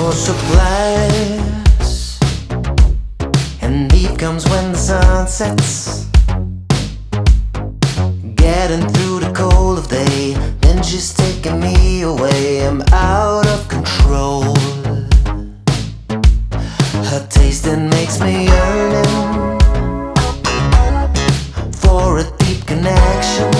your supplies, and eve comes when the sun sets. Getting through the cold of day, then she's taking me away. I'm out of control. Her tasting makes me yearning for a deep connection.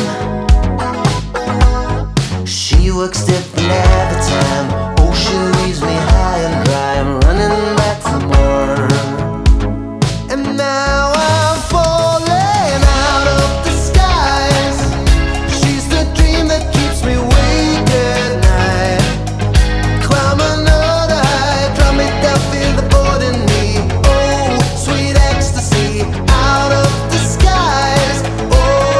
She works different every time. Oh, she leaves me high and dry. I'm running back for more. And now I'm falling out of the skies. She's the dream that keeps me awake at night. Climb another high, drum it down, feel the board in me. Oh, sweet ecstasy, out of the skies. Oh,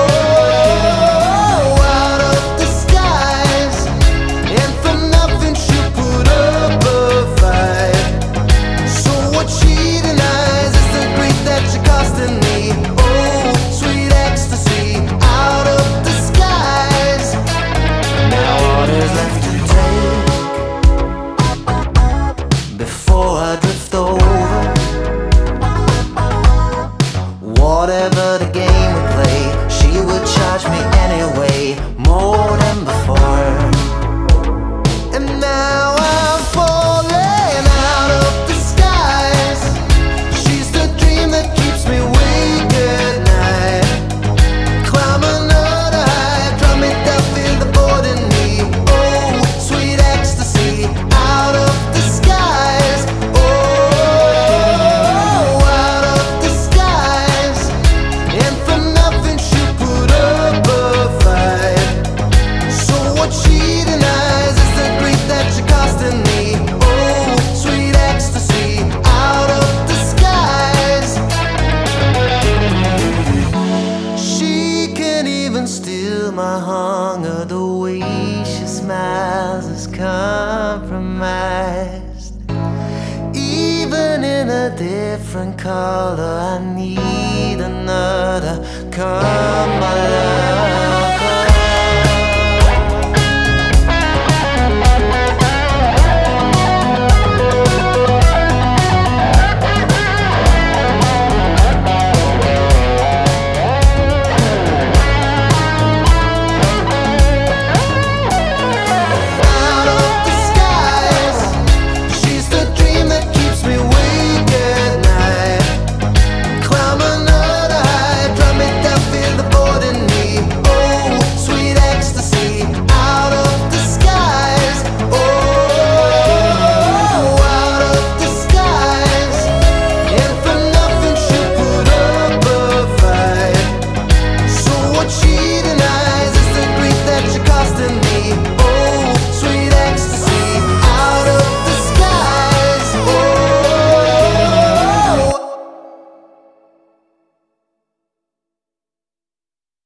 out of the skies. And for nothing she'll put up a fight. So what she denies is the grief that you're costing me. Oh, sweet ecstasy, out of the skies. Now all there's left to take before I drift over. Whatever the game would play, she would charge me anyway, more than before. And now I'm falling out of the skies. She's the dream that keeps me awake at night. Climb another high, drum it down, feel the board in me. Oh, sweet ecstasy, out of the skies. Oh, out of the skies. And for nothing she'll put up a fight. So what she denies is the grief that you're costing me. Oh, sweet ecstasy, out of the skies. She can't even steal my hunger. The way she smiles is compromised. Even in a different color, I need another. Come, my love.